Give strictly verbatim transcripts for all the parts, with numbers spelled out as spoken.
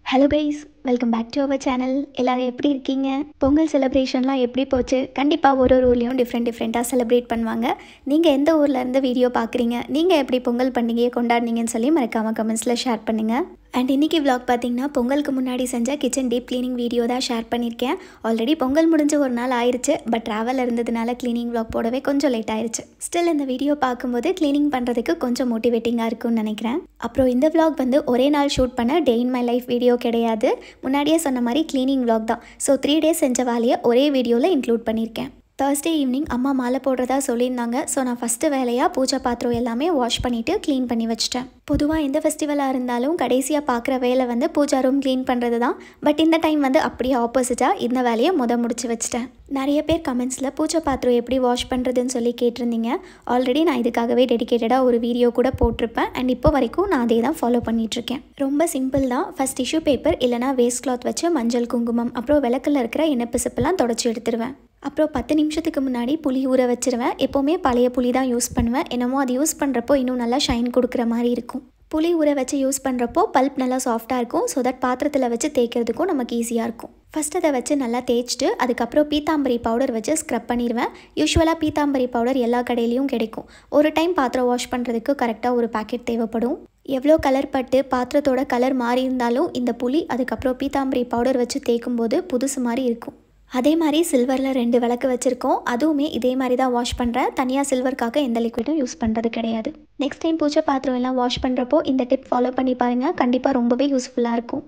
Hello guys, welcome back to our channel. எல்லோரும் எப்படி இருக்கீங்க? பொங்கல் செலிப்ரேஷன்லாம் எப்படி போச்சு? கண்டிப்பாக ஒரு ஒரு ஊர்லேயும் டிஃப்ரெண்ட் டிஃப்ரெண்ட்டாக செலிப்ரேட் பண்ணுவாங்க. நீங்கள் எந்த ஊரில் இருந்து வீடியோ பார்க்குறீங்க, நீங்கள் எப்படி பொங்கல் பண்டிகையை கொண்டாடினீங்கன்னு சொல்லி மறக்காமல் கமெண்ட்ஸில் ஷேர் பண்ணுங்கள். அண்ட் இன்றைக்கி விளாக் பார்த்தீங்கன்னா பொங்கலுக்கு முன்னாடி செஞ்ச கிச்சன் டீப் க்ளீனிங் வீடியோ தான் ஷேர் பண்ணியிருக்கேன். ஆல்ரெடி பொங்கல் முடிஞ்ச ஒரு நாள் ஆயிடுச்சு, பட் ட்ராவல் இருந்ததுனால க்ளீனிங் விளாக் போடவே கொஞ்சம் லேட் ஆயிடுச்சு. ஸ்டில் இந்த வீடியோ பார்க்கும்போது க்ளீனிங் பண்ணுறதுக்கு கொஞ்சம் மோட்டிவேட்டிங்காக இருக்கும்னு நினைக்கிறேன். அப்புறம் இந்த விளாக் வந்து ஒரே நாள் ஷூட் பண்ண day in my life video கிடையாது. முன்னாடியே சொன்ன மாதிரி க்ளீனிங் விளாக் தான். ஸோ த்ரீ டேஸ் செஞ்ச வேலையை ஒரே வீடியோவில் இன்க்ளூட் பண்ணியிருக்கேன். தேர்ஸ்டே ஈவினிங் அம்மா மாலை போடுறதா சொல்லியிருந்தாங்க. ஸோ நான் ஃபஸ்ட்டு வேலையாக பூஜை பாத்திரம் எல்லாமே வாஷ் பண்ணிவிட்டு க்ளீன் பண்ணி வச்சிட்டேன். பொதுவாக எந்த ஃபெஸ்டிவலாக இருந்தாலும் கடைசியாக பார்க்குற வேலை வந்து பூஜா ரூம் க்ளீன் பண்ணுறது தான். பட் இந்த டைம் வந்து அப்படியே ஆப்போசிட்டாக இந்த வேலையை முத முடிச்சு வச்சிட்டேன். நிறைய பேர் கமெண்ட்ஸில் பூஜை பாத்திரம் எப்படி வாஷ் பண்ணுறதுன்னு சொல்லி கேட்டிருந்தீங்க. ஆல்ரெடி நான் இதுக்காகவே டெடிக்கேட்டடாக ஒரு வீடியோ கூட போட்டிருப்பேன். அண்ட் இப்போ வரைக்கும் நான் அதே தான் ஃபாலோ பண்ணிகிட்ருக்கேன். ரொம்ப சிம்பிள் தான். ஃபஸ்ட் டிஷ்யூ பேப்பர் இல்லைனா வேஸ்ட் கிளாத் வச்சு மஞ்சள், குங்குமம், அப்புறம் விளக்கில் இருக்கிற எண்ணெய் பிசுப்பெல்லாம் தொடச்சி எடுத்துருவேன். அப்புறம் பத்து நிமிஷத்துக்கு முன்னாடி புளி ஊற வச்சுருவேன். எப்போவுமே பழைய புளி தான் யூஸ் பண்ணுவேன். என்னமோ அது யூஸ் பண்ணுறப்போ இன்னும் நல்லா ஷைன் கொடுக்குற மாதிரி இருக்கும். புளி ஊற வச்சு யூஸ் பண்ணுறப்போ பல்ப் நல்லா சாஃப்டாக இருக்கும். ஸோ தட் பாத்திரத்தில் வச்சு தேய்க்கிறதுக்கும் நமக்கு ஈஸியாக இருக்கும். ஃபஸ்ட் அதை வச்சு நல்லா தேய்ச்சிட்டு அதுக்கப்புறம் பீத்தாம்பரி பவுடர் வச்சு ஸ்க்ரப் பண்ணிடுவேன். யூஸ்வலாக பீத்தாம்பரி பவுடர் எல்லா கடையிலையும் கிடைக்கும். ஒரு டைம் பாத்திரம் வாஷ் பண்ணுறதுக்கு கரெக்டாக ஒரு பேக்கெட் தேவைப்படும். எவ்வளோ கலர் பட்டு பாத்திரத்தோட கலர் மாறி இருந்தாலும் இந்த புளி அதுக்கப்புறம் பீத்தாம்பரி பவுடர் வச்சு தேய்க்கும் போது புதுசு மாதிரி இருக்கும். அதே மாதிரி சில்வரில் ரெண்டு விளக்கு வச்சுருக்கோம். அதுவுமே இதே மாதிரி தான் வாஷ் பண்ணுறேன். தனியாக சில்வருக்காக எந்த லிக்விடும் யூஸ் பண்ணுறது கிடையாது. நெக்ஸ்ட் டைம் பூஜை பாத்திரம் எல்லாம் வாஷ் பண்ணுறப்போ இந்த டிப் ஃபாலோ பண்ணி பாருங்கள். கண்டிப்பாக ரொம்பவே யூஸ்ஃபுல்லாக இருக்கும்.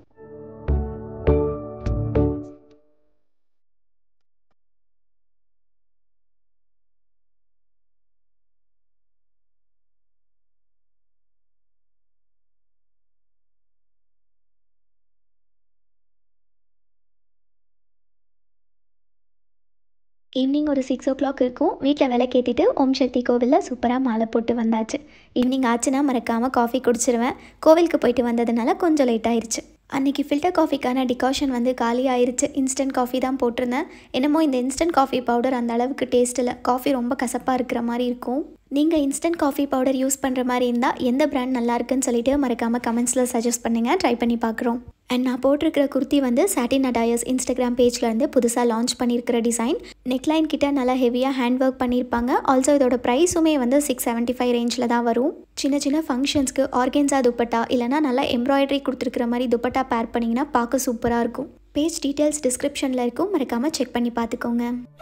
ஈவினிங் ஒரு சிக்ஸ் ஓ கிளாக் இருக்கும். வீட்டில் விளக்கேற்றிட்டு ஓம் சக்தி கோவிலில் சூப்பராக மாலை போட்டு வந்தாச்சு. ஈவினிங் ஆச்சுன்னா மறக்காமல் காஃபி குடிச்சிருவேன். கோவிலுக்கு போயிட்டு வந்ததுனால கொஞ்சம் லேட் ஆயிடுச்சு. அன்றைக்கி ஃபில்டர் காஃபிக்கான டிகாஷன் வந்து காலி ஆயிடுச்சு. இன்ஸ்டன்ட் காஃபி தான் போட்டிருந்தேன். என்னமோ இந்த இன்ஸ்டன்ட் காஃபி பவுடர் அந்த அளவுக்கு டேஸ்ட் இல்லை. காஃபி ரொம்ப கசப்பாக இருக்கிற மாதிரி இருக்கும். நீங்கள் இன்ஸ்டன்ட் காஃபி பவுடர் யூஸ் பண்ணுற மாதிரி இருந்தால் எந்த பிராண்ட் நல்லா இருக்குன்னு சொல்லிட்டு மறக்காமல் கமெண்ட்ஸில் சஜஸ்ட் பண்ணுங்கள். ட்ரை பண்ணி பார்க்குறோம். அண்ட் நான் போட்டிருக்கிற குர்த்தி வந்து சாட்டின் அடாயர்ஸ் இன்ஸ்டாகிராம் பேஜ்லேருந்து புதுசாக லான்ச் பண்ணியிருக்கிற டிசைன். நெக்லைன் கிட்ட நல்லா ஹெவியாக ஹேண்ட் ஒர்க் பண்ணியிருப்பாங்க. ஆல்சோ இதோட ப்ரைஸுமே வந்து சிக்ஸ் செவன்ட்டி ஃபைவ் ரேஞ்சில் தான் வரும். சின்ன சின்ன ஃபங்க்ஷன்ஸ்க்கு ஆர்கென்ஸா துப்பட்டா இல்லைனா நல்லா எம்ப்ராய்டரி கொடுத்துருக்கிற மாதிரி துப்பட்டா பேர் பண்ணிங்கன்னா பார்க்க சூப்பராக இருக்கும். பேஜ் டீட்டெயில்ஸ் டிஸ்கிரிப்ஷனில் இருக்கும். மறக்காமல் செக் பண்ணி பார்த்துக்கோங்க.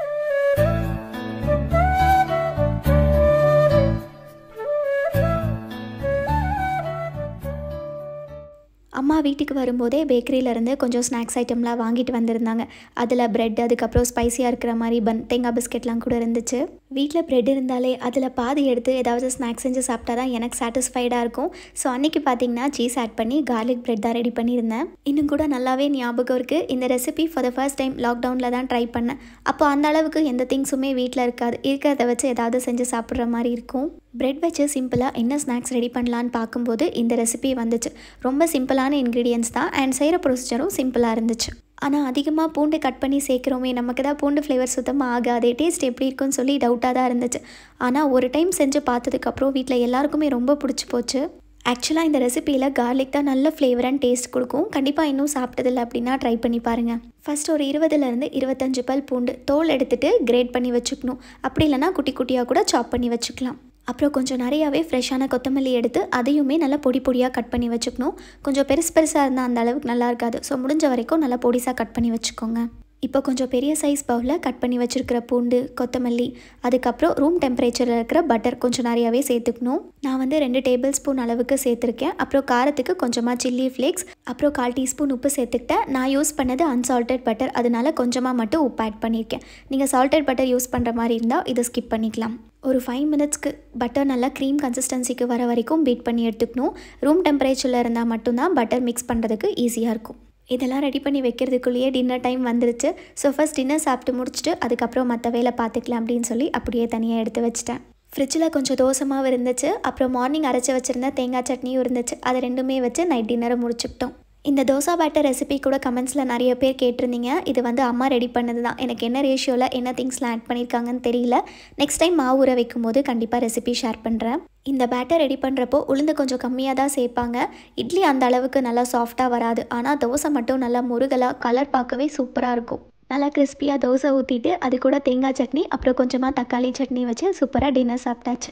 அம்மா வீட்டுக்கு வரும்போதே பேக்கரியிலேருந்து கொஞ்சம் ஸ்நாக்ஸ் ஐட்டம்லாம் வாங்கிட்டு வந்திருந்தாங்க. அதில் ப்ரெட், அதுக்கப்புறம் ஸ்பைஸியாக இருக்கிற மாதிரி பன், தேங்காய் பிஸ்கெட்லாம் கூட இருந்துச்சு. வீட்டில் ப்ரெட் இருந்தாலே அதில் பாதி எடுத்து ஏதாவது ஸ்நாக்ஸ் செஞ்சு சாப்பிட்டா தான் எனக்கு சாட்டிஸ்ஃபைடாக இருக்கும். ஸோ அன்றைக்கி பார்த்தீங்கன்னா சீஸ் ஆட் பண்ணி கார்லிக் ப்ரெட் தான் ரெடி பண்ணியிருந்தேன். இன்னும் கூட நல்லாவே ஞாபகம் இருக்குது. இந்த recipe for the first time லாக்டவுனில் தான் ட்ரை பண்ணேன். அப்போ அந்த அளவுக்கு எந்த திங்ஸுமே வீட்டில் இருக்காது. இருக்கிறத வச்சு ஏதாவது செஞ்சு சாப்பிட்ற மாதிரி இருக்கும். ப்ரெட் வச்சு சிம்பிளாக என்ன ஸ்நாக்ஸ் ரெடி பண்ணலான்னு பார்க்கும்போது இந்த ரெசிபி வந்துச்சு. ரொம்ப சிம்பிளான இன்க்ரீடியன்ஸ் தான். அண்ட் செய்கிற ப்ரொசீஜரும் சிம்பிளாக இருந்துச்சு. ஆனால் அதிகமாக பூண்டு கட் பண்ணி சேர்க்குறோமே, நமக்கு தான் பூண்டு ஃப்ளேவர் சுத்தமாக ஆகாது. டேஸ்ட் எப்படி இருக்குன்னு சொல்லி டவுட்டாக தான் இருந்துச்சு. ஆனால் ஒரு டைம் செஞ்சு பார்த்ததுக்கப்புறம் வீட்டில் எல்லாருக்குமே ரொம்ப பிடிச்சி போச்சு. ஆக்சுவலாக இந்த ரெசிப்பியில் கார்லிக் தான் நல்ல ஃப்ளேவர் அண்ட் டேஸ்ட் கொடுக்கும். கண்டிப்பாக இன்னும் சாப்பிட்டதில்லை அப்படின்னா ட்ரை பண்ணி பாருங்கள். ஃபஸ்ட் ஒரு இருபதுலேருந்து இருபத்தஞ்சு பல் பூண்டு தோல் எடுத்துகிட்டு கிரேட் பண்ணி வச்சுக்கணும். அப்படி இல்லைனா குட்டி குட்டியாக கூட சாப் பண்ணி வச்சுக்கலாம். அப்புறம் கொஞ்சம் நிறையாவே ஃப்ரெஷ்ஷான கொத்தமல்லி எடுத்து அதையுமே நல்லா பொடி பொடியாக கட் பண்ணி வச்சுக்கணும். கொஞ்சம் பெருசு பெருசாக இருந்தால் அந்த அளவுக்கு நல்லா இருக்காது. ஸோ முடிஞ்ச வரைக்கும் நல்லா பொடிசாக கட் பண்ணி வச்சுக்கோங்க. இப்போ கொஞ்சம் பெரிய சைஸ் பவுலில் கட் பண்ணி வச்சுருக்கிற பூண்டு, கொத்தமல்லி, அதுக்கப்புறம் ரூம் டெம்பரேச்சரில் இருக்கிற பட்டர் கொஞ்சம் நிறையாவே சேர்த்துக்கணும். நான் வந்து ரெண்டு டேபிள் ஸ்பூன் அளவுக்கு சேர்த்துருக்கேன். அப்புறம் காரத்துக்கு கொஞ்சமாக சில்லி ஃப்ளேக்ஸ், அப்புறம் கால் டீஸ்பூன் உப்பு சேர்த்துக்கிட்டேன். நான் யூஸ் பண்ணது அன்சால்டட் பட்டர், அதனால கொஞ்சமாக மட்டும் உப்பு ஆட் பண்ணியிருக்கேன். நீங்கள் சால்டட் பட்டர் யூஸ் பண்ணுற மாதிரி இருந்தால் இதை ஸ்கிப் பண்ணிக்கலாம். ஒரு ஃபைவ் மினிட்ஸ்க்கு பட்டர் நல்லா க்ரீம் கன்சிஸ்டன்சிக்கு வர வரைக்கும் பீட் பண்ணி எடுத்துக்கணும். ரூம் டெம்பரேச்சரில் இருந்தால் மட்டும்தான் பட்டர் மிக்ஸ் பண்ணுறதுக்கு ஈஸியாக இருக்கும். இதெல்லாம் ரெடி பண்ணி வைக்கிறதுக்குள்ளேயே டின்னர் டைம் வந்துருச்சு. ஸோ ஃபஸ்ட் டின்னர் சாப்பிட்டு முடிச்சுட்டு அதுக்கப்புறம் மற்ற வேலை பார்த்துக்கலாம் அப்படின்னு சொல்லி அப்படியே தனியாக எடுத்து வச்சிட்டேன். ஃப்ரிட்ஜில் கொஞ்சம் தோசை மாவு இருந்துச்சு. அப்புறம் மார்னிங் அரைச்சி வச்சுருந்த தேங்காய் சட்னியும் இருந்துச்சு. அது ரெண்டுமே வச்சு நைட் டின்னரை முடிச்சுக்கிட்டோம். இந்த தோசா பேட்டர் ரெசிபி கூட கமெண்ட்ஸில் நிறைய பேர் கேட்டிருந்தீங்க. இது வந்து அம்மா ரெடி பண்ணது தான். எனக்கு என்ன ரேஷியோவில் என்ன திங்ஸ்லாம் ஆட் பண்ணியிருக்காங்கன்னு தெரியல. நெக்ஸ்ட் டைம் மாவு ஊற வைக்கும் போது கண்டிப்பாக ரெசிபி ஷேர் பண்ணுறேன். இந்த பேட்டர் ரெடி பண்ணுறப்போ உளுந்து கொஞ்சம் கம்மியாக தான் சேர்ப்பாங்க. இட்லி அந்த அளவுக்கு நல்லா சாஃப்டாக வராது. ஆனால் தோசை மட்டும் நல்லா முருகலாக கலர் பார்க்கவே சூப்பராக இருக்கும். நல்லா கிறிஸ்பியாக தோசை ஊற்றிட்டு அது கூட தேங்காய் சட்னி அப்புறம் கொஞ்சமாக தக்காளி சட்னி வச்சு சூப்பராக டின்னர் சாப்பிட்டாச்சு.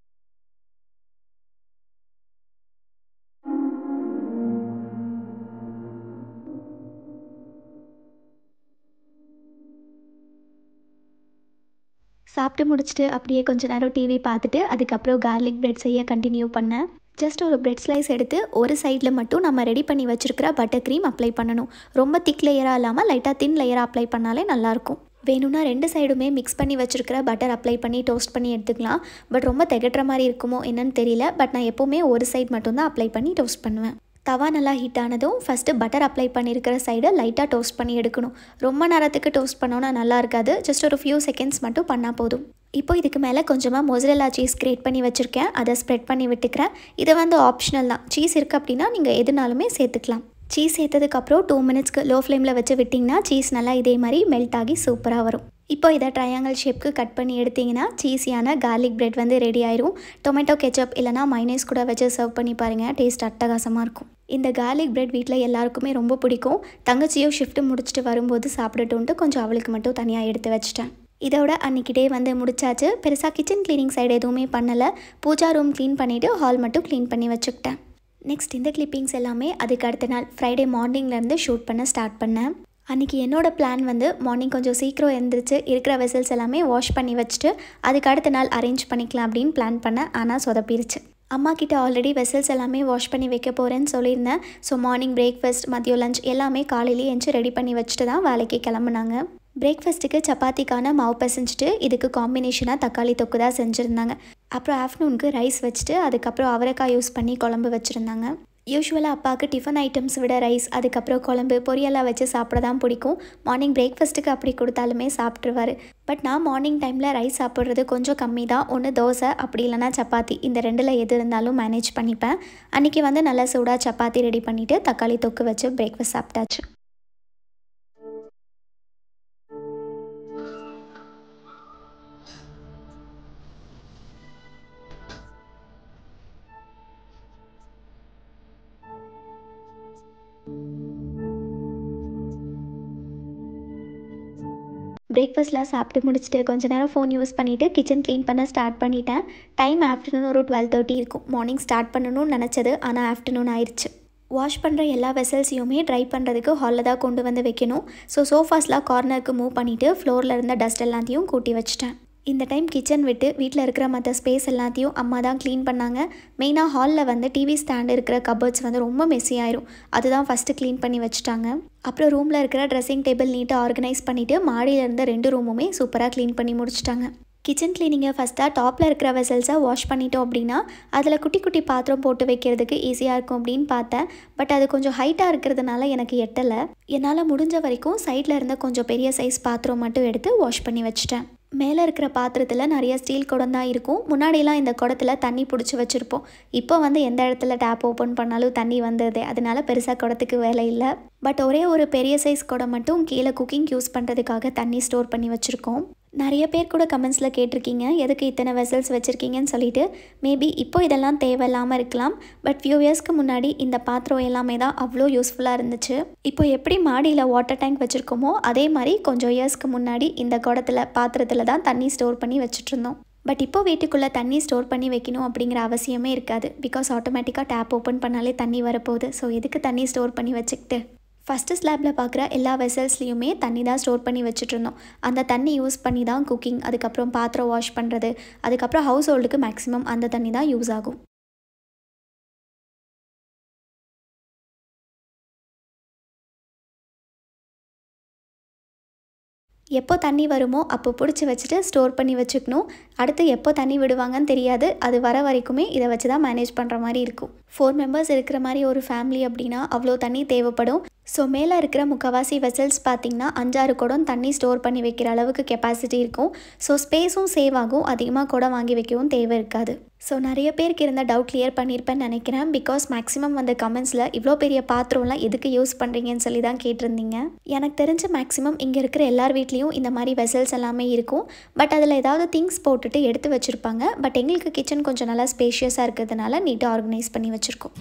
சாப்பிட்டு முடிச்சுட்டு அப்படியே கொஞ்ச நேரம் டிவி பார்த்துட்டு அதுக்கப்புறம் கார்லிக் பிரெட் செய்ய கண்டினியூ பண்ணேன். ஜஸ்ட் ஒரு பிரெட் ஸ்லைஸ் எடுத்து ஒரு சைடில் மட்டும் நம்ம ரெடி பண்ணி வச்சுருக்கிற பட்டர் க்ரீம் அப்ளை பண்ணணும். ரொம்ப திக் லேயராக இல்லாமல் லைட்டாக தின் லேயராக அப்ளை பண்ணாலே நல்லாயிருக்கும். வேணும்னா ரெண்டு சைடுமே மிக்ஸ் பண்ணி வச்சுருக்கிற பட்டர் அப்ளை பண்ணி டோஸ்ட் பண்ணி எடுத்துக்கலாம். பட் ரொம்ப திகட்டுற மாதிரி இருக்குமோ என்னன்னு தெரியல. பட் நான் எப்போவுமே ஒரு சைடு மட்டும்தான் அப்ளை பண்ணி டோஸ்ட் பண்ணுவேன். தவா நல்லா ஹீட் ஆனதும் ஃபஸ்ட்டு பட்டர் அப்ளை பண்ணியிருக்கிற சைடை லைட்டாக டோஸ்ட் பண்ணி எடுக்கணும். ரொம்ப நேரத்துக்கு டோஸ்ட் பண்ணோன்னா நல்லா இருக்காது. ஜஸ்ட் ஒரு ஃபியூ செகண்ட்ஸ் மட்டும் பண்ணால் போதும். இப்போ இதுக்கு மேலே கொஞ்சமாக மொசரெல்லா சீஸ் கிரேட் பண்ணி வச்சுருக்கேன். அதை ஸ்ப்ரெட் பண்ணி விட்டுக்கிறேன். இது வந்து ஆப்ஷனல் தான். சீஸ் இருக்குது அப்படின்னா நீங்கள் எதுனாலுமே சேர்த்துக்கலாம். சீஸ் சேர்த்ததுக்கப்புறம் டூ மினிட்ஸ்க்கு லோ ஃப்ளேமில் வச்சு விட்டிங்கன்னா சீஸ் நல்லா இதே மாதிரி மெல்ட் ஆகி சூப்பராக வரும். இப்போ இதை ட்ரையாங்கிள் ஷேப்க்கு கட் பண்ணி எடுத்திங்கன்னா சீஸியான கார்லிக் பிரெட் வந்து ரெடி ஆயிரும். டொமேட்டோ கெச்சப் இல்லைனா மைனஸ் கூட வச்சு சர்வ் பண்ணி பாருங்கள். டேஸ்ட் அட்டகாசமாக இருக்கும். இந்த கார்லிக் பிரெட் வீட்டில் எல்லாருக்குமே ரொம்ப பிடிக்கும். தங்கச்சியோ ஷிஃப்ட்டு முடிச்சுட்டு வரும்போது சாப்பிடட்டுன்ட்டு கொஞ்சம் அவளுக்கு மட்டும் தனியாக எடுத்து வச்சிட்டேன். இதோட அன்றைக்கி டே வந்து முடிச்சாச்சு. பெருசாக கிச்சன் க்ளீனிங் சைடு எதுவுமே பண்ணலை. பூஜா ரூம் க்ளீன் பண்ணிவிட்டு ஹால் மட்டும் க்ளீன் பண்ணி வச்சுக்கிட்டேன். நெக்ஸ்ட் இந்த கிளிப்பிங்ஸ் எல்லாமே அதுக்கு அடுத்த நாள் ஃப்ரைடே மார்னிங்லேருந்து ஷூட் பண்ண ஸ்டார்ட் பண்ணேன். அன்றைக்கி என்னோடய பிளான் வந்து மார்னிங் கொஞ்சம் சீக்கிரம் எழுந்திரிச்சு இருக்கிற வெசல்ஸ் எல்லாமே வாஷ் பண்ணி வச்சுட்டு அதுக்கு அடுத்த நாள் அரேஞ்ச் பண்ணிக்கலாம் அப்படின்னு பிளான் பண்ணேன். ஆனால் சொதப்பிருச்சு. அம்மா கிட்ட ஆல்ரெடி வெசல்ஸ் எல்லாமே வாஷ் பண்ணி வைக்க போகிறேன்னு சொல்லியிருந்தேன். ஸோ மார்னிங் பிரேக்ஃபாஸ்ட் மதியம் லஞ்ச் எல்லாமே காலையிலேயே எழுந்து ரெடி பண்ணி வச்சுட்டு தான் வேலைக்கு கிளம்புனாங்க. பிரேக்ஃபாஸ்ட்டுக்கு சப்பாத்திக்கான மாவு பிசைஞ்சிட்டு இதுக்கு காம்பினேஷனாக தக்காளி தொக்கு தான் செஞ்சுருந்தாங்க. அப்புறம் ஆஃப்டர்நூனுக்கு ரைஸ் வச்சுட்டு அதுக்கப்புறம் அவரைக்காய் யூஸ் பண்ணி குழம்பு வச்சுருந்தாங்க. யூஸ்வலாக அப்பாவுக்கு டிஃபன் ஐட்டம்ஸ் விட ரைஸ் அதுக்கப்புறம் குழம்பு பொரியலாக வச்சு சாப்பிட தான் பிடிக்கும். மார்னிங் பிரேக்ஃபாஸ்ட்டுக்கு அப்படி கொடுத்தாலுமே சாப்பிட்ருவார். பட் நான் மார்னிங் டைமில் ரைஸ் சாப்பிட்றது கொஞ்சம் கம்மி தான். ஒன்று தோசை அப்படி இல்லைனா சப்பாத்தி, இந்த ரெண்டில் எது இருந்தாலும் மேனேஜ் பண்ணிப்பேன். அன்றைக்கி வந்து நல்லா சூடாக சப்பாத்தி ரெடி பண்ணிவிட்டு தக்காளி தொக்கு வச்சு பிரேக்ஃபாஸ்ட் சாப்பிட்டாச்சு. பிரேக்ஃபாஸ்ட்லாம் சாப்பிட்டு முடிச்சுட்டு கொஞ்ச நேரம் ஃபோன் யூஸ் பண்ணிவிட்டு கிச்சன் க்ளீன் பண்ண ஸ்டார்ட் பண்ணிட்டேன். டைம் ஆஃப்டர்நூன் ஒரு டுவெல் தேர்ட்டி இருக்கும். மார்னிங் ஸ்டார்ட் பண்ணணும்னு நினச்சது, ஆனால் ஆஃப்டர்நூன் ஆயிடுச்சு. வாஷ் பண்ணுற எல்லா வெசல்ஸையுமே ட்ரை பண்ணுறதுக்கு ஹாலில் தான் கொண்டு வந்து வைக்கணும். ஸோ சோஃபாஸ்லாம் கார்னருக்கு மூவ் பண்ணிவிட்டு ஃப்ளோரில் இருந்த டஸ்ட் எல்லாத்தையும் கூட்டி வச்சிட்டேன். இந்த டைம் கிச்சன் விட்டு வீட்டில் இருக்கிற மற்ற ஸ்பேஸ் எல்லாத்தையும் அம்மா தான் க்ளீன் பண்ணாங்க. மெயினாக ஹாலில் வந்து டிவி ஸ்டாண்ட் இருக்கிற கபர்ட்ஸ் வந்து ரொம்ப மெஸ்ஸி ஆயிரும். அதுதான் ஃபஸ்ட்டு க்ளீன் பண்ணி வச்சுட்டாங்க. அப்புறம் ரூமில் இருக்கிற ட்ரெஸ்ஸிங் டேபிள் நீட்டாக ஆர்கனைஸ் பண்ணிவிட்டு மாடியில் இருந்த ரெண்டு ரூமுமே சூப்பராக க்ளீன் பண்ணி முடிச்சிட்டாங்க. கிச்சன் க்ளீனிங்கை ஃபஸ்ட்டாக டாப்பில் இருக்கிற வெசல்ஸை வாஷ் பண்ணிட்டோம் அப்படின்னா அதில் குட்டி குட்டி பாத்திரம் போட்டு வைக்கிறதுக்கு ஈஸியாக இருக்கும் அப்படின்னு பார்த்தேன். பட் அது கொஞ்சம் ஹைட்டாக இருக்கிறதுனால எனக்கு எட்டலை. என்னால் முடிஞ்ச வரைக்கும் சைடில் இருந்த கொஞ்சம் பெரிய சைஸ் பாத்திரம் மட்டும் எடுத்து வாஷ் பண்ணி வச்சிட்டேன். மேலே இருக்கிற பாத்திரத்தில் நிறைய ஸ்டீல் குடம் தான் இருக்கும். முன்னாடியெல்லாம் இந்த குடத்தில் தண்ணி பிடிச்சி வச்சுருப்போம். இப்போ வந்து எந்த இடத்துல டேப் ஓப்பன் பண்ணாலும் தண்ணி வந்தது. அதனால பெருசாக குடத்துக்கு வேலை இல்லை. பட் ஒரே ஒரு பெரிய சைஸ் குடம் மட்டும் கீழே குக்கிங் யூஸ் பண்ணுறதுக்காக தண்ணி ஸ்டோர் பண்ணி வச்சுருக்கோம். நிறைய பேர் கூட கமெண்ட்ஸில் கேட்டிருக்கீங்க எதுக்கு இத்தனை வெசல்ஸ் வச்சுருக்கீங்கன்னு சொல்லிட்டு. மேபி இப்போ இதெல்லாம் தேவையில்லாமல் இருக்கலாம். பட் ஃபியூ இயர்ஸ்க்கு முன்னாடி இந்த பாத்திரம் எல்லாமே தான் அவ்வளோ யூஸ்ஃபுல்லாக இருந்துச்சு. இப்போ எப்படி மாடியில் வாட்டர் டேங்க் வச்சுருக்கோமோ அதே மாதிரி கொஞ்சம் இயர்ஸ்க்கு முன்னாடி இந்த குடத்தில் பாத்திரத்தில் தான் தண்ணி ஸ்டோர் பண்ணி வச்சுட்ருந்தோம். பட் இப்போ வீட்டுக்குள்ளே தண்ணி ஸ்டோர் பண்ணி வைக்கணும் அப்படிங்கிற அவசியமே இருக்காது. பிகாஸ் ஆட்டோமேட்டிக்காக டேப் ஓப்பன் பண்ணாலே தண்ணி வரப்போகுது. ஸோ எதுக்கு தண்ணி ஸ்டோர் பண்ணி வச்சுக்கிட்டு. ஃபஸ்ட்டு ஸ்லாப்பில் பார்க்குற எல்லா வெசல்ஸ்லேயுமே தண்ணி தான் ஸ்டோர் பண்ணி வச்சுட்ருந்தோம். அந்த தண்ணி யூஸ் பண்ணி தான் குக்கிங், அதுக்கப்புறம் பாத்திரம் வாஷ் பண்ணுறது, அதுக்கப்புறம் ஹவுஸ் ஹோல்டுக்கு மேக்ஸிமம் அந்த தண்ணி தான் யூஸ் ஆகும். எப்போ தண்ணி வருமோ அப்போ பிடிச்சி வச்சுட்டு ஸ்டோர் பண்ணி வச்சுக்கணும். அடுத்து எப்போ தண்ணி விடுவாங்கன்னு தெரியாது. அது வர வரைக்குமே இதை வச்சு தான் மேனேஜ் பண்ணுற மாதிரி இருக்கும். ஃபோர் மெம்பர்ஸ் இருக்கிற மாதிரி ஒரு ஃபேமிலி அப்படின்னா அவ்வளோ தண்ணி தேவைப்படும். ஸோ மேலே இருக்கிற முக்கால்வாசி வெசல்ஸ் பார்த்திங்கன்னா அஞ்சாறு குடம் தண்ணி ஸ்டோர் பண்ணி வைக்கிற அளவுக்கு கெப்பாசிட்டி இருக்கும். ஸோ ஸ்பேஸும் சேவ் ஆகும், அதிகமாக குடம் வாங்கி வைக்கவும் தேவை இருக்காது. ஸோ நிறைய பேருக்கு இருந்த டவுட் கிளியர் பண்ணியிருப்பேன்னு நினைக்கிறேன். பிகாஸ் மேக்ஸிமம் வந்து கமெண்ட்ஸில் இவ்வளோ பெரிய பாத்திரம்லாம் எதுக்கு யூஸ் பண்ணுறீங்கன்னு சொல்லி தான் கேட்டிருந்தீங்க. எனக்கு தெரிஞ்ச மேக்ஸிமம் இங்கே இருக்கிற எல்லார் வீட்லேயும் இந்த மாதிரி வெசல்ஸ் எல்லாமே இருக்கும். பட் அதில் ஏதாவது திங்ஸ் போட்டுட்டு எடுத்து வச்சுருப்பாங்க. பட் எங்களுக்கு கிச்சன் கொஞ்சம் நல்லா ஸ்பேஷியஸாக இருக்கிறதுனால நீட்டாக ஆர்கனைஸ் பண்ணி வச்சுருக்கோம்.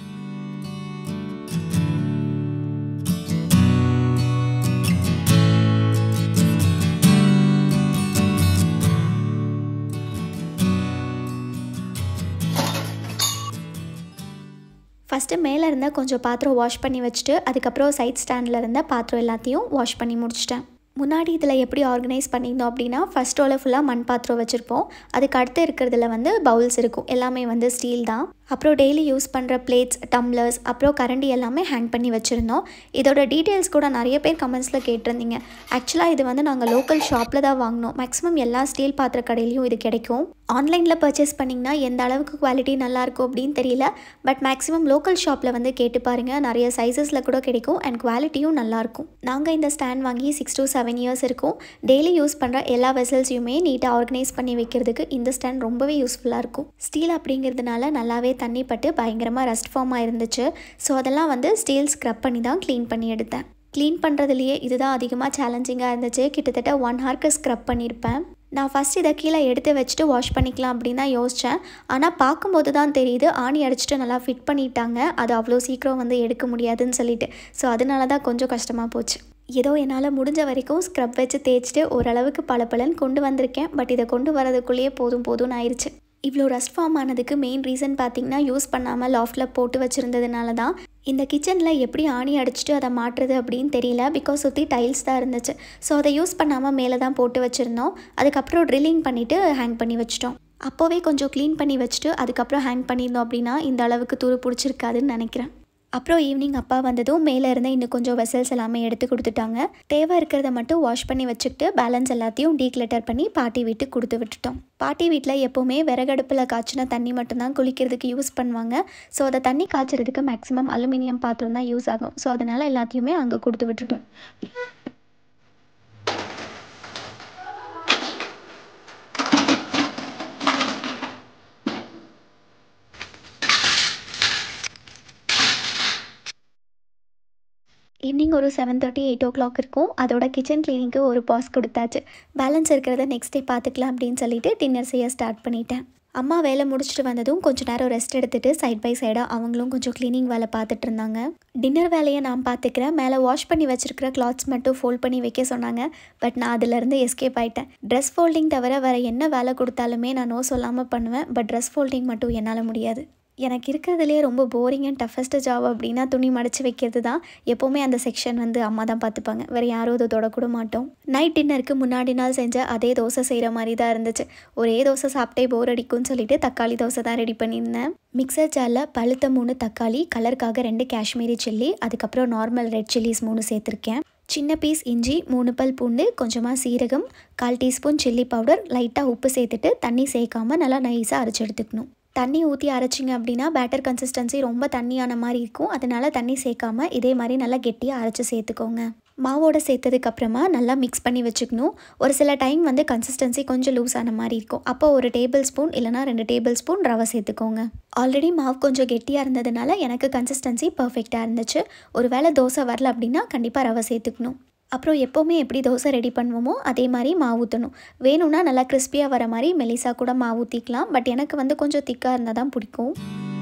ஃபஸ்ட்டு மேலே இருந்தால் கொஞ்சம் பாத்திரம் வாஷ் பண்ணி வச்சுட்டு அதுக்கப்புறம் சைட் ஸ்டாண்டில் இருந்த பாத்திரம் எல்லாத்தையும் வாஷ் பண்ணி முடிச்சிட்டேன். முன்னாடி இதில் எப்படி ஆர்கனைஸ் பண்ணியிருந்தோம் அப்படின்னா ஃபஸ்ட் ரோவில் ஃபுல்லாக மண் பாத்திரம் வச்சுருப்போம். அதுக்கு அடுத்து இருக்கிறதுல வந்து பவுல்ஸ் இருக்கும், எல்லாமே வந்து ஸ்டீல் தான். அப்புறம் டெய்லி யூஸ் பண்ணுற பிளேட்ஸ், டம்ளர்ஸ், அப்புறம் கரண்டி எல்லாமே ஹேங் பண்ணி வச்சுருந்தோம். இதோட டீட்டெயில்ஸ் கூட நிறைய பேர் கமெண்ட்ஸில் கேட்டிருந்தீங்க. ஆக்சுவலாக இது வந்து நாங்கள் லோக்கல் ஷாப்பில் தான் வாங்கினோம். மேக்ஸிமம் எல்லா ஸ்டீல் பாத்திர கடையிலையும் இது கிடைக்கும். ஆன்லைனில் பர்ச்சேஸ் பண்ணிங்கன்னா எந்த அளவுக்கு குவாலிட்டி நல்லாயிருக்கும் அப்படின்னு தெரியல. பட் மேக்ஸிமம் லோக்கல் ஷாப்பில் வந்து கேட்டு பாருங்கள், நிறைய சைஸஸில் கூட கிடைக்கும் அண்ட் குவாலிட்டியும் நல்லாயிருக்கும். நாங்கள் இந்த ஸ்டாண்ட் வாங்கி சிக்ஸ் டு செவன் இயர்ஸ் இருக்கும். டெய்லி யூஸ் பண்ணுற எல்லா வெசல்ஸையுமே நீட்டாக ஆர்கனைஸ் பண்ணி வைக்கிறதுக்கு இந்த ஸ்டாண்ட் ரொம்பவே யூஸ்ஃபுல்லாக இருக்கும். ஸ்டீல் அப்படிங்கிறதுனால நல்லாவே தண்ணி பட்டு பயங்கரமாக ரஸ்ட் ஃபார்மாக இருந்துச்சு. ஸோ அதெல்லாம் வந்து ஸ்டீல் ஸ்க்ரப் பண்ணி தான் க்ளீன் பண்ணி எடுத்தேன். க்ளீன் பண்ணுறதுலையே இதுதான் அதிகமாக சேலஞ்சிங்காக இருந்துச்சு. கிட்டத்தட்ட ஒன் ஹவருக்கு ஸ்க்ரப் பண்ணியிருப்பேன். நான் ஃபஸ்ட் இதை கீழே எடுத்து வச்சுட்டு வாஷ் பண்ணிக்கலாம் அப்படின்னு தான் யோசித்தேன். ஆனால் பார்க்கும்போது தான் தெரியுது ஆணி அடிச்சுட்டு நல்லா ஃபிட் பண்ணிட்டாங்க. அது அவ்வளோ சீக்கிரம் வந்து எடுக்க முடியாதுன்னு சொல்லிட்டு. ஸோ அதனால தான் கொஞ்சம் கஷ்டமாக போச்சு. ஏதோ என்னால் முடிஞ்ச வரைக்கும் ஸ்க்ரப் வச்சு தேய்ச்சிட்டு ஓரளவுக்கு பளபளன்னு கொண்டு வந்திருக்கேன். பட் இதை கொண்டு வரதுக்குள்ளேயே போதும் போதும்னு ஆயிடுச்சு. இவ்வளோ ரஸ்ட் ஃபார்ம் ஆனதுக்கு மெயின் ரீசன் பார்த்திங்கன்னா யூஸ் பண்ணாமல் லாஃப்டில் போட்டு வச்சுருந்ததுனால தான். இந்த கிச்சனில் எப்படி ஆணி அடிச்சுட்டு அதை மாட்டுறது அப்படின்னு தெரியல. பிகாஸ் சுற்றி டைல்ஸ் தான் இருந்துச்சு. ஸோ அதை யூஸ் பண்ணாமல் மேலே தான் போட்டு வச்சுருந்தோம். அதுக்கப்புறம் ட்ரில்லிங் பண்ணிவிட்டு ஹேங் பண்ணி வச்சிட்டோம். அப்போவே கொஞ்சம் க்ளீன் பண்ணி வச்சுட்டு அதுக்கப்புறம் ஹேங் பண்ணியிருந்தோம் அப்படின்னா இந்த அளவுக்கு துரு பிடிச்சிருக்காதுன்னு நினைக்கிறேன். அப்புறம் ஈவினிங் அப்பா வந்ததும் மேலே இருந்த இன்னும் கொஞ்சம் வெசல்ஸ் எல்லாமே எடுத்து கொடுத்துட்டாங்க. தேவை இருக்கிறத மட்டும் வாஷ் பண்ணி வச்சுக்கிட்டு பேலன்ஸ் எல்லாத்தையும் டீக்ளட்டர் பண்ணி பாட்டி வீட்டுக்கு கொடுத்து விட்டுட்டோம். பாட்டி வீட்டில் எப்போவுமே விறகடுப்பில் காய்ச்சின தண்ணி மட்டும்தான் குளிக்கிறதுக்கு யூஸ் பண்ணுவாங்க. ஸோ அதை தண்ணி காய்ச்சறதுக்கு மேக்ஸிமம் அலுமினியம் பாத்திரம் தான் யூஸ் ஆகும். ஸோ அதனால் எல்லாத்தையுமே அங்கே கொடுத்து விட்டுட்டோம். ஈவினிங் ஒரு seven thirty eight o'clock இருக்கும். அதோட கிச்சன் கிளீனிங்க்கு ஒரு பாஸ் கொடுத்தாச்சு. பேலன்ஸ் இருக்கிறத நெக்ஸ்ட் டே பார்த்துக்கலாம் அப்படின்னு சொல்லிட்டு டின்னர் செய்ய ஸ்டார்ட் பண்ணிட்டேன். அம்மா வேலை முடிச்சுட்டு வந்ததும் கொஞ்சம் நேரம் ரெஸ்ட் எடுத்துகிட்டு சைட் பை சைடாக அவங்களும் கொஞ்சம் க்ளீனிங் வேலை பார்த்துட்டு இருந்தாங்க. டின்னர் வேலையை நான் பார்த்துக்கிறேன். மேலே வாஷ் பண்ணி வச்சுருக்கிற கிளாத்ஸ் மட்டும் ஃபோல்ட் பண்ணி வைக்க சொன்னாங்க. பட் நான் அதிலேருந்து எஸ்கேப் ஆகிட்டேன். ட்ரெஸ் ஃபோல்டிங் தவிர வேறு என்ன வேலை கொடுத்தாலுமே நான் நோ சொல்லாமல் பண்ணுவேன். பட் ட்ரெஸ் ஃபோல்டிங் மட்டும் என்னால் முடியாது. எனக்கு இருக்கிறதுலே ரொம்ப போரிங் அண்ட் டஃபஸ்ட்டு ஜாப் அப்படின்னா துணி மடித்து வைக்கிறது தான். எப்போவுமே அந்த செக்ஷன் வந்து அம்மா தான் பார்த்துப்பாங்க. வேறு யாரும் அதை தொடக்கூட மாட்டோம். நைட் டின்னருக்கு முன்னாடி நாள் செஞ்ச அதே தோசை செய்கிற மாதிரி தான் இருந்துச்சு. ஒரே தோசை சாப்பிட்டே போர் அடிக்கும்னு சொல்லிட்டு தக்காளி தோசை தான் ரெடி பண்ணியிருந்தேன். மிக்சர் ஜாரில் பழுத்த மூணு தக்காளி, கலருக்காக ரெண்டு காஷ்மீரி சில்லி, அதுக்கப்புறம் நார்மல் ரெட் சில்லிஸ் மூணு சேர்த்துருக்கேன். சின்ன பீஸ் இஞ்சி, மூணு பல் பூண்டு, கொஞ்சமாக சீரகம், கால் டீஸ்பூன் சில்லி பவுடர், லைட்டாக உப்பு சேர்த்துட்டு தண்ணி சேர்க்காமல் நல்லா நைஸாக அரைச்சி எடுத்துக்கணும். தண்ணி ஊற்றி அரைச்சிங்க அப்படின்னா பேட்டர் கன்சிஸ்டன்சி ரொம்ப தண்ணியான மாதிரி இருக்கும். அதனால் தண்ணி சேர்க்காம இதே மாதிரி நல்லா கெட்டியாக அரைச்சி சேர்த்துக்கோங்க. மாவோடு சேர்த்ததுக்கப்புறமா நல்லா மிக்ஸ் பண்ணி வச்சுக்கணும். ஒரு சில டைம் வந்து கன்சிஸ்டன்சி கொஞ்சம் லூஸ் ஆன மாதிரி இருக்கும். அப்போ ஒரு டேபிள் ஸ்பூன் இல்லைனா ரெண்டு டேபிள் ஸ்பூன் ரவை சேர்த்துக்கோங்க. ஆல்ரெடி மாவு கொஞ்சம் கெட்டியாக இருந்ததுனால எனக்கு கன்சிஸ்டன்சி பர்ஃபெக்டாக இருந்துச்சு. ஒரு வேளை தோசை வரல அப்படின்னா கண்டிப்பாக ரவை சேர்த்துக்கணும். அப்புறம் எப்போவுமே எப்படி தோசை ரெடி பண்ணுவோமோ அதே மாதிரி மாவு ஊற்றணும். வேணும்னா நல்லா கிறிஸ்பியாக வர மாதிரி மெலிசா கூட மாவு ஊற்றிக்கலாம். பட் எனக்கு வந்து கொஞ்சம் திக்காக இருந்தால் தான் பிடிக்கும்.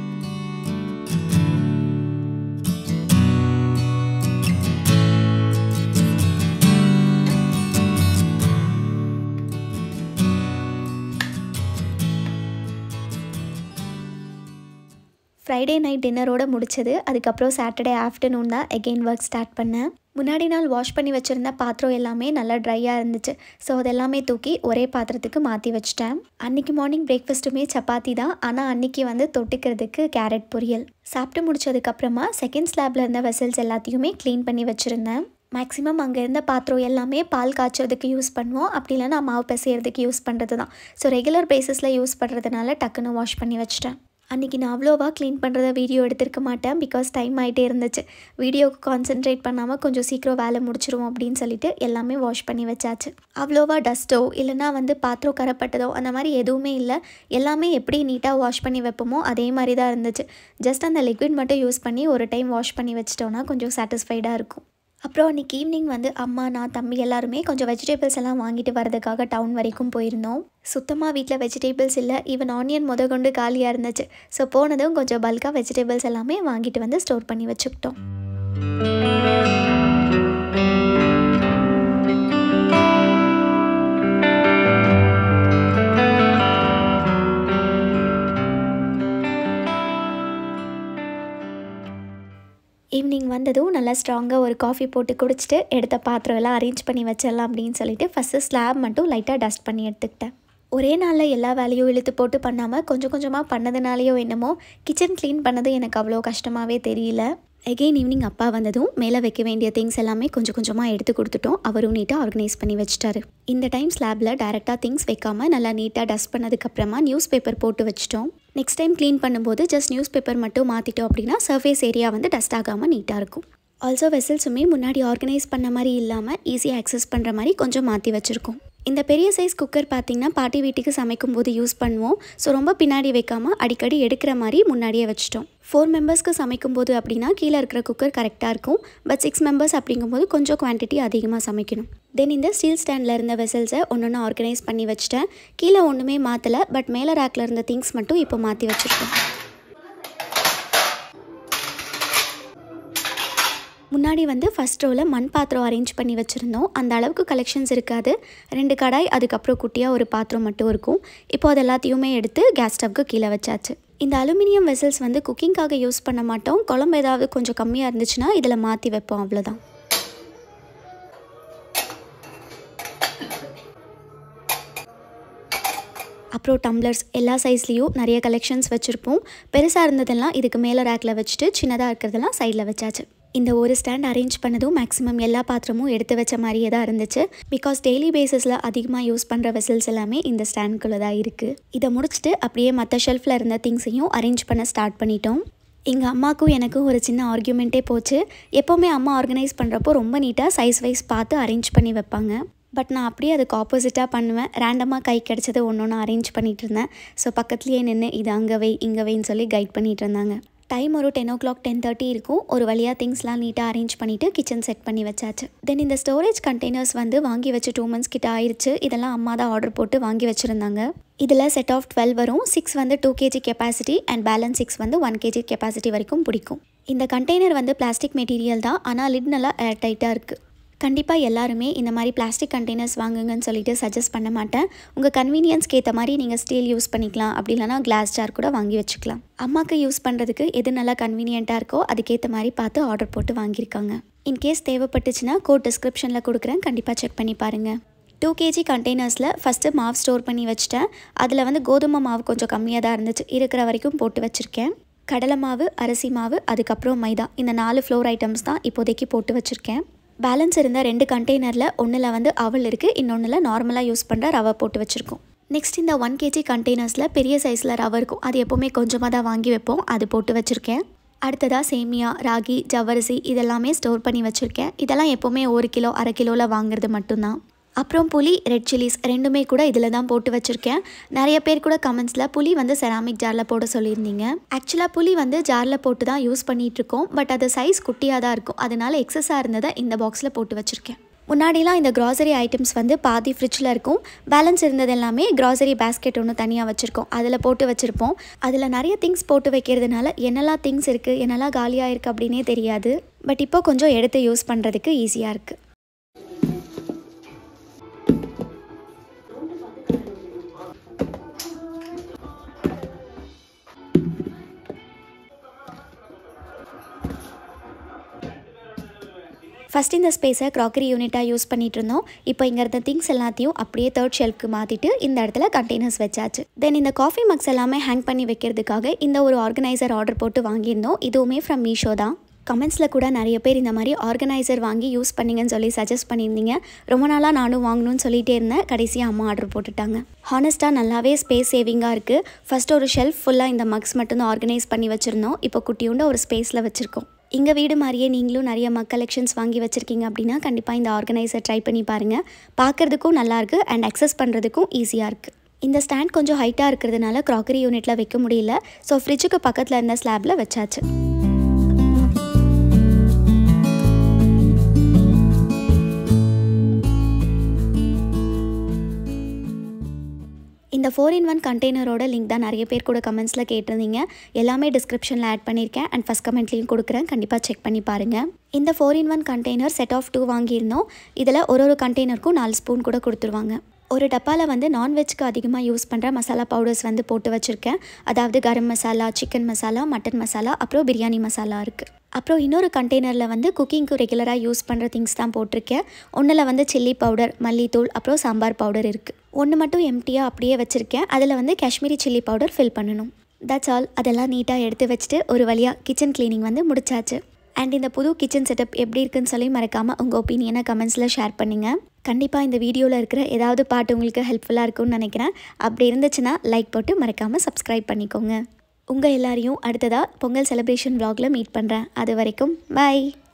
ஃப்ரைடே நைட் டின்னரோடு முடிச்சது. அதுக்கப்புறம் சாட்டர்டே ஆஃப்டர்நூன் தான் எகெயின் ஒர்க் ஸ்டார்ட் பண்ணேன். முன்னாடி நாள் வாஷ் பண்ணி வச்சுருந்த பாத்திரம் எல்லாமே நல்லா ட்ரையாக இருந்துச்சு. ஸோ அதெல்லாமே தூக்கி ஒரே பாத்திரத்துக்கு மாற்றி வச்சிட்டேன். அன்றைக்கி மார்னிங் பிரேக்ஃபாஸ்ட்டுமே சப்பாத்தி தான். ஆனால் அன்றைக்கி வந்து தொட்டுக்கிறதுக்கு கேரட் பொரியல். சாப்பிட்டு முடிச்சதுக்கப்புறமா செகண்ட் ஸ்லாப்பில் இருந்த வெசல்ஸ் எல்லாத்தையுமே க்ளீன் பண்ணி வச்சுருந்தேன். மேக்ஸிமம் அங்கே இருந்த பாத்திரம் எல்லாமே பால் காய்ச்சறதுக்கு யூஸ் பண்ணுவோம். அப்படி இல்லைனா மாவு பிசையறதுக்கு யூஸ் பண்ணுறது தான். ஸோ ரெகுலர் பேஸஸில் யூஸ் பண்ணுறதுனால டக்குன்னு வாஷ் பண்ணி வச்சிட்டேன். அன்றைக்கி நான் அவ்வளோவா க்ளீன் பண்ணுறத வீடியோ எடுத்திருக்க மாட்டேன், பிகாஸ் டைம் ஆகிட்டே இருந்துச்சு. வீடியோவுக்கு கான்சென்ட்ரேட் பண்ணாமல் கொஞ்சம் சீக்கிரம் வேலை முடிச்சிருவோம் அப்படின்னு சொல்லிட்டு எல்லாமே வாஷ் பண்ணி வச்சாச்சு. அவ்வளோவா டஸ்ட்டோ இல்லைனா வந்து பாத்திரம் கரப்பட்டதோ அந்த மாதிரி எதுவுமே இல்லை. எல்லாமே எப்படி நீட்டாக வாஷ் பண்ணி வைப்போமோ அதே மாதிரி தான் இருந்துச்சு. ஜஸ்ட் அந்த லிக்விட் மட்டும் யூஸ் பண்ணி ஒரு டைம் வாஷ் பண்ணி வச்சிட்டோன்னா கொஞ்சம் சாட்டிஸ்ஃபைடாக இருக்கும். அப்புறம் அன்றைக்கி ஈவினிங் வந்து அம்மா, நான், தம்பி எல்லாருமே கொஞ்சம் வெஜிடபிள்ஸ் எல்லாம் வாங்கிட்டு வரதுக்காக டவுன் வரைக்கும் போயிருந்தோம். சுத்தமாக வீட்டில் வெஜிடபிள்ஸ் இல்லை, ஈவன் ஆனியன் முத கொண்டு காலியாக இருந்துச்சு. ஸோ போனதும் கொஞ்சம் பல்காக வெஜிடபிள்ஸ் எல்லாமே வாங்கிட்டு வந்து ஸ்டோர் பண்ணி வச்சுக்கிட்டோம். ஈவினிங் வந்ததும் நல்லா ஸ்ட்ராங்காக ஒரு காஃபி போட்டு குடிச்சிட்டு எடுத்த பாத்திரம் எல்லாம் அரேஞ்ச் பண்ணி வச்சிடலாம் அப்படின்னு சொல்லிட்டு ஃபஸ்ட்டு ஸ்லாப் மட்டும் லைட்டாக டஸ்ட் பண்ணி எடுத்துக்கிட்டேன். ஒரே நாளில் எல்லா வேலையும் இழுத்து போட்டு பண்ணாமல் கொஞ்சம் கொஞ்சமாக பண்ணதுனாலேயோ என்னமோ கிச்சன் க்ளீன் பண்ணது எனக்கு அவ்வளோ கஷ்டமாகவே தெரியல. எகெயின் ஈவினிங் அப்பா வந்ததும் மேலே வைக்க வேண்டிய திங்ஸ் எல்லாமே கொஞ்சம் கொஞ்சமாக எடுத்து கொடுத்துட்டோம். அவரும் நீட்டாக ஆர்கனைஸ் பண்ணி வச்சுட்டாரு. இந்த டைம் ஸ்லாபில் டேரெக்டாக திங்ஸ் வைக்காமல் நல்லா நீட்டாக டஸ்ட் பண்ணதுக்கப்புறமா நியூஸ் பேப்பர் போட்டு வச்சிட்டோம். நெக்ஸ்ட் டைம் க்ளீன் பண்ணும்போது ஜஸ்ட் நியூஸ் பேப்பர் மட்டும் மாற்றிட்டோம் அப்படின்னா சர்ஃபேஸ் ஏரியா வந்து டஸ்ட் ஆகாமல் நீட்டாக இருக்கும். ஆல்சோ வெசல்ஸுமே முன்னாடி ஆர்கனைஸ் பண்ண மாதிரி இல்லாமல் ஈஸியாக ஆக்சஸ் பண்ணுற மாதிரி கொஞ்சம் மாற்றி வச்சுருக்கோம். இந்த பெரிய சைஸ் குக்கர் பார்த்திங்கன்னா பாட்டி வீட்டுக்கு சமைக்கும் போது யூஸ் பண்ணுவோம். ஸோ ரொம்ப பின்னாடி வைக்காமல் அடிக்கடி எடுக்கிற மாதிரி முன்னாடியே வச்சுட்டோம். ஃபோர் மெம்பர்ஸ்க்கு சமைக்கும் போது அப்படின்னா கீழே இருக்கிற குக்கர் கரெக்டாக இருக்கும். பட் சிக்ஸ் மெம்பர்ஸ் அப்படிங்கும்போது கொஞ்சம் குவான்டிட்டி அதிகமாக சமைக்கணும். தென் இந்த ஸ்டீல் ஸ்டாண்டில் இருந்த வெசல்ஸை ஒன்று ஒன்று ஆர்கனைஸ் பண்ணி வச்சுட்டேன். கீழே ஒன்றுமே மாற்றலை, பட் மேலே ரேக்கில் இருந்த திங்ஸ் மட்டும் இப்போ மாற்றி வச்சுருக்கேன். முன்னாடி வந்து ஃபஸ்ட் ரோவில் மண் பாத்திரம் அரேஞ்ச் பண்ணி வச்சுருந்தோம். அந்த அளவுக்கு கலெக்ஷன்ஸ் இருக்காது. ரெண்டு கடாய், அதுக்கப்புறம் குட்டியாக ஒரு பாத்திரம் மட்டும் இருக்கும். இப்போ அது எல்லாத்தையுமே எடுத்து கேஸ் ஸ்டவ்க்கு கீழே வச்சாச்சு. இந்த அலுமினியம் வெசல்ஸ் வந்து குக்கிங்காக யூஸ் பண்ண மாட்டோம். குழம்பு ஏதாவது கொஞ்சம் கம்மியாக இருந்துச்சுன்னா இதில் மாற்றி வைப்போம், அவ்வளோதான். அப்புறம் டம்ளர்ஸ் எல்லா சைஸ்லேயும் நிறைய கலெக்ஷன்ஸ் வச்சுருப்போம். பெருசாக இருந்ததெல்லாம் இதுக்கு மேலே ரேக்கில் வச்சுட்டு சின்னதாக இருக்கிறதெல்லாம் சைடில் வச்சாச்சு. இந்த ஒரு ஸ்டாண்ட் அரேஞ்ச் பண்ணதும் மேக்ஸிமம் எல்லா பாத்திரமும் எடுத்து வச்ச மாதிரியே தான் இருந்துச்சு. பிகாஸ் டெய்லி பேஸிஸில் அதிகமாக யூஸ் பண்ணுற வெசல்ஸ் எல்லாமே இந்த ஸ்டாண்ட்குள்ளே தான் இருக்குது. இதை முடிச்சுட்டு அப்படியே மற்ற ஷெல்ஃபில் இருந்த திங்ஸையும் அரேஞ்ச் பண்ண ஸ்டார்ட் பண்ணிட்டோம். எங்கள் அம்மாவுக்கும் எனக்கும் ஒரு சின்ன ஆர்கியூமெண்ட்டே போச்சு. எப்போவுமே அம்மா ஆர்கனைஸ் பண்ணுறப்போ ரொம்ப நீட்டாக சைஸ் வைஸ் பார்த்து அரேஞ்ச் பண்ணி வைப்பாங்க. பட் நான் அப்படியே அதுக்கு ஆப்போசிட்டாக பண்ணுவேன். ரேண்டமாக கை கிடச்சது ஒன்று ஒன்று அரேஞ்ச் பண்ணிகிட்டு இருந்தேன். ஸோ பக்கத்துலேயே நின்று இது அங்கே வை இங்கே வைன்னு சொல்லி கைட் பண்ணிகிட்டு இருந்தாங்க. டைம் ஒரு ten o'clock ten thirty இருக்கும். ஒரு வழியாக திங்ஸ்லாம் நீட்டாக அரேஞ்ச் பண்ணிவிட்டு கிச்சன் செட் பண்ணி வச்சாச்சு. தென் இந்த ஸ்டோரேஜ் கண்டெய்னர்ஸ் வந்து வாங்கி வச்சு டூ மந்த்ஸ் கிட்ட ஆயிடுச்சு. இதெல்லாம் அம்மா தான் ஆர்டர் போட்டு வாங்கி வச்சுருந்தாங்க. இதில் செட் ஆஃப் டுவெல் வரும். சிக்ஸ் வந்து two KG capacity and balance six வந்து ஒன் கேஜி கெப்பாசிட்டி வரைக்கும் பிடிக்கும். இந்த கண்டெய்னர் வந்து பிளாஸ்டிக் மெட்டீரியல் தான், ஆனால் லிட் நல்லா ஏர் டைட்டாக இருக்குது. கண்டிப்பாக எல்லாருமே இந்த மாதிரி பிளாஸ்டிக் கண்டெய்னர்ஸ் வாங்குங்கன்னு சொல்லிட்டு சஜஸ்ட் பண்ண மாட்டேன். உங்கள் கன்வீனியன்ஸ்க்கு ஏற்ற மாதிரி நீங்கள் ஸ்டீல் யூஸ் பண்ணிக்கலாம், அப்படி இல்லைனா கிளாஸ் ஜார் கூட வாங்கி வச்சுக்கலாம். அம்மாவுக்கு யூஸ் பண்ணுறதுக்கு எது நல்லா கன்வீனியண்ட்டாக இருக்கோ அதுக்கேற்ற மாதிரி பார்த்து ஆர்டர் போட்டு வாங்கியிருக்காங்க. இன்கேஸ் தேவைப்பட்டுச்சுன்னா கோட் டிஸ்கிரிப்ஷனில் கொடுக்குறேன், கண்டிப்பாக செக் பண்ணி பாருங்கள். டூ கேஜி கண்டெய்னர்ஸில் ஃபஸ்ட்டு மாவு ஸ்டோர் பண்ணி வச்சுட்டேன். அதில் வந்து கோதுமை மாவு கொஞ்சம் கம்மியாக தான் இருந்துச்சு, இருக்கிற வரைக்கும் போட்டு வச்சுருக்கேன். கடலை மாவு, அரிசி மாவு, அதுக்கப்புறம் மைதா, இந்த நாலு ஃப்ளோர் ஐட்டம்ஸ் தான் இப்போதைக்கு போட்டு வச்சுருக்கேன். பேலன்ஸ் இருந்த ரெண்டு கண்டெய்னரில் ஒன்றில் வந்து அவல் இருக்குது, இன்னொன்றில் நார்மலாக யூஸ் பண்ணுற ரவை போட்டு வச்சுருக்கோம். நெக்ஸ்ட் இந்த ஒன் கேஜி கண்டெய்னர்ஸில் பெரிய சைஸில் ரவை இருக்கும், அது எப்போவுமே கொஞ்சமாக தான் வாங்கி வைப்போம், அது போட்டு வச்சுருக்கேன். அடுத்ததாக சேமியா, ராகி, ஜவ்வரிசி இதெல்லாமே ஸ்டோர் பண்ணி வச்சுருக்கேன். இதெல்லாம் எப்போவுமே ஒரு கிலோ அரை கிலோவில் வாங்குறது மட்டும்தான். அப்புறம் புளி, ரெட் சில்லிஸ் ரெண்டுமே கூட இதில் தான் போட்டு வச்சுருக்கேன். நிறைய பேர் கூட கமெண்ட்ஸில் புளி வந்து செராமிக் ஜாரில் போட சொல்லியிருந்தீங்க. ஆக்சுவலாக புளி வந்து ஜாரில் போட்டு தான் யூஸ் பண்ணிகிட்ருக்கோம். பட் அது சைஸ் குட்டியாக தான் இருக்கும், அதனால் எக்ஸஸாக இருந்ததை இந்த பாக்ஸில் போட்டு வச்சுருக்கேன். முன்னாடிலாம் இந்த க்ராசரி ஐட்டம்ஸ் வந்து பாதி ஃப்ரிட்ஜில் இருக்கும். பேலன்ஸ் இருந்தது எல்லாமே க்ராசரி பேஸ்கெட் ஒன்று தனியாக வச்சுருக்கோம், அதில் போட்டு வச்சுருப்போம். அதில் நிறைய திங்ஸ் போட்டு வைக்கிறதுனால என்னெல்லாம் திங்ஸ் இருக்குது, என்னெல்லாம் காலியாக இருக்குது அப்படின்னே தெரியாது. பட் இப்போ கொஞ்சம் எடுத்து யூஸ் பண்ணுறதுக்கு ஈஸியாக இருக்குது. ஃபஸ்ட் இந்த ஸ்பேஸை க்ராக்கரி யூனிட்டாக யூஸ் பண்ணிகிட்டு இருந்தோம். இப்போ இங்கே இருந்த திங்ஸ் எல்லாத்தையும் அப்படியே தேர்ட் ஷெல்ஃப்க்கு மாற்றிட்டு இந்த இடத்துல கண்டெய்னர்ஸ் வச்சாச்சு. தென் இந்த காஃபி மக்ஸ் எல்லாமே ஹேங் பண்ணி வைக்கிறதுக்காக இந்த ஒரு ஆர்கனைசர் ஆர்டர் போட்டு வாங்கியிருந்தோம். இதுவுமே ஃப்ரம் மீஷோ தான். கமெண்ட்ஸில் கூட நிறைய பேர் இந்த மாதிரி ஆர்கனைசர் வாங்கி யூஸ் பண்ணிங்கன்னு சொல்லி சஜஸ்ட் பண்ணியிருந்தீங்க. ரொம்ப நாளாக நானும் வாங்கணும்னு சொல்லிகிட்டே இருந்தேன். கடைசியாக அம்மா ஆர்டர் போட்டுட்டாங்க. ஹானஸ்ட்டாக நல்லாவே ஸ்பேஸ் சேவிங்காக இருக்குது. ஃபஸ்ட்டு ஒரு ஷெல்ஃப் ஃபுல்லாக இந்த மக்ஸ் மட்டும்தான் ஆர்கனைஸ் பண்ணி வச்சுருந்தோம். இப்போ குட்டியுண்ட ஒரு ஸ்பேஸில் வச்சுருக்கோம். எங்கள் வீடு மாதிரியே நீங்களும் நிறைய மக் கலெக்ஷன்ஸ் வாங்கி வச்சுருக்கீங்க அப்படின்னா கண்டிப்பாக இந்த ஆர்கனைசர் ட்ரை பண்ணி பாருங்கள். பார்க்குறதுக்கும் நல்லாயிருக்கு அண்ட் அக்சஸ் பண்ணுறதுக்கும் ஈஸியாக இருக்குது. இந்த ஸ்டாண்ட் கொஞ்சம் ஹைட்டாக இருக்கிறதுனால க்ராக்கரி யூனிட்டில் வைக்க முடியல. ஸோ ஃப்ரிட்ஜுக்கு பக்கத்தில் இருந்த ஸ்லாப்பில் வச்சாச்சு. இந்த ஃபோர் இன் ஒன் கண்டெய்னரோட லிங்க் தான் நிறைய பேர் கூட கமெண்ட்ஸில் கேட்டிருந்தீங்க. எல்லாமே டிஸ்கிரிப்ஷனில் ஆட் பண்ணியிருக்கேன் அண்ட் ஃபஸ்ட் கமெண்ட்லேயும் கொடுக்குறேன். கண்டிப்பாக செக் பண்ணி பாருங்கள். இந்த four in one container set of two வாங்கியிருந்தோம். இதில் ஒரு ஒரு கண்டெய்னருக்கும் நாலு ஸ்பூன் கூட கொடுத்துருவாங்க. ஒரு டப்பாவில் வந்து நான்வெஜ்க்கு அதிகமாக யூஸ் பண்ணுற மசாலா பவுடர்ஸ் வந்து போட்டு வச்சுருக்கேன். அதாவது கரம் மசாலா, சிக்கன் மசாலா, மட்டன் மசாலா, அப்புறம் பிரியாணி மசாலா இருக்குது. அப்புறம் இன்னொரு கண்டெய்னரில் வந்து குக்கிங்க்கு ரெகுலராக யூஸ் பண்ணுற திங்ஸ் தான் போட்டிருக்கேன். ஒன்றில் வந்து சில்லி பவுடர், மல்லித்தூள், அப்புறம் சாம்பார் பவுடர் இருக்குது. ஒன்று மட்டும் எம்டியாக அப்படியே வச்சுருக்கேன். அதில் வந்து காஷ்மீரி சில்லி பவுடர் ஃபில் பண்ணணும். That's all. அதெல்லாம் நீட்டாக எடுத்து வச்சுட்டு ஒரு வழியாக கிச்சன் க்ளீனிங் வந்து முடிச்சாச்சு. அண்ட் இந்த புது கிச்சன் செட்டப் எப்படி இருக்குன்னு சொல்லி மறக்காமல் உங்கள் ஒப்பீனியனை கமெண்ட்ஸில் ஷேர் பண்ணுங்கள். கண்டிப்பாக இந்த வீடியோவில் இருக்கிற ஏதாவது பாட்டு உங்களுக்கு ஹெல்ப்ஃபுல்லாக இருக்கும்னு நினைக்கிறேன். அப்படி இருந்துச்சுன்னா லைக் போட்டு மறக்காமல் சப்ஸ்கிரைப் பண்ணிக்கோங்க. உங்கள் எல்லாரையும் அடுத்ததாக பொங்கல் செலிப்ரேஷன் vlogல மீட் பண்ணுறேன். அது வரைக்கும் பாய்.